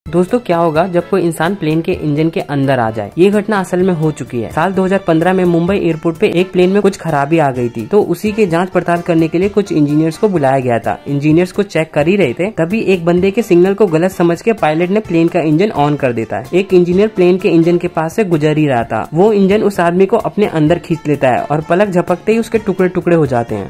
दोस्तों क्या होगा जब कोई इंसान प्लेन के इंजन के अंदर आ जाए। ये घटना असल में हो चुकी है। साल 2015 में मुंबई एयरपोर्ट पे एक प्लेन में कुछ खराबी आ गई थी, तो उसी के जांच पड़ताल करने के लिए कुछ इंजीनियर्स को बुलाया गया था। इंजीनियर्स को चेक कर ही रहे थे, तभी एक बंदे के सिग्नल को गलत समझ के पायलट ने प्लेन का इंजन ऑन कर देता है। एक इंजीनियर प्लेन के इंजन के पास से गुजर ही रहा था। वो इंजन उस आदमी को अपने अंदर खींच लेता है और पलक झपकते ही उसके टुकड़े टुकड़े हो जाते हैं।